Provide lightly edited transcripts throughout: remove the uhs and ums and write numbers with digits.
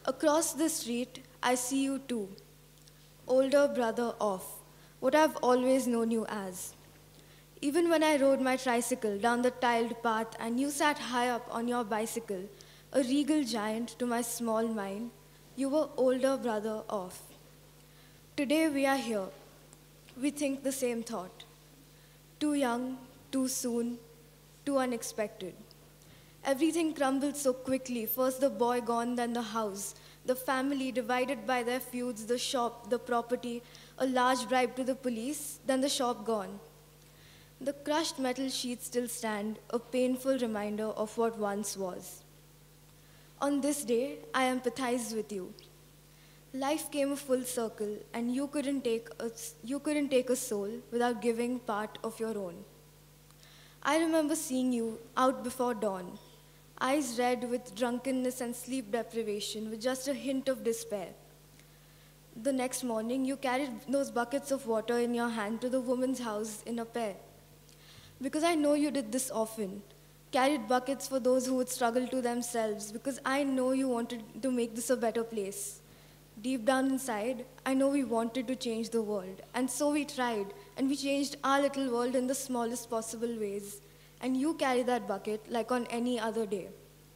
Across the street, I see you too, older brother of what I've always known you as. Even when I rode my tricycle down the tiled path and you sat high up on your bicycle, a regal giant to my small mind, you were older brother of. Today we are here. We think the same thought. Too young, too soon, too unexpected. Everything crumbled so quickly. First the boy gone, then the house. The family divided by their feuds, the shop, the property, a large bribe to the police, then the shop gone. The crushed metal sheets still stand, a painful reminder of what once was. On this day, I empathize with you. Life came a full circle, and you couldn't take a soul without giving part of your own. I remember seeing you out before dawn, eyes red with drunkenness and sleep deprivation, with just a hint of despair. The next morning, you carried those buckets of water in your hand to the woman's house in a pair. Because I know you did this often, carried buckets for those who would struggle to themselves, because I know you wanted to make this a better place. Deep down inside, I know we wanted to change the world, and so we tried, and we changed our little world in the smallest possible ways, and you carry that bucket like on any other day.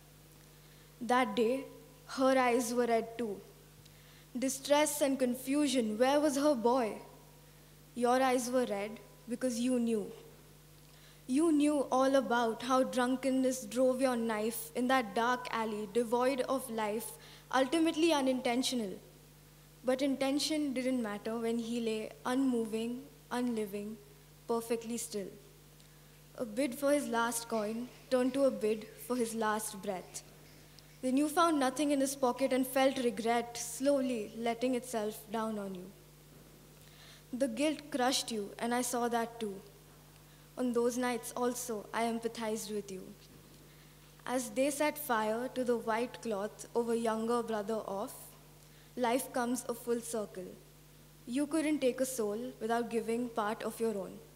That day, her eyes were red too. Distress and confusion, where was her boy? Your eyes were red because you knew. You knew all about how drunkenness drove your knife in that dark alley, devoid of life, ultimately unintentional. But intention didn't matter when he lay unmoving, unliving, perfectly still. A bid for his last coin turned to a bid for his last breath. Then you found nothing in his pocket and felt regret slowly letting itself down on you. The guilt crushed you, and I saw that too. On those nights also, I empathized with you. As they set fire to the white cloth over younger brother off, life comes a full circle. You couldn't take a soul without giving part of your own.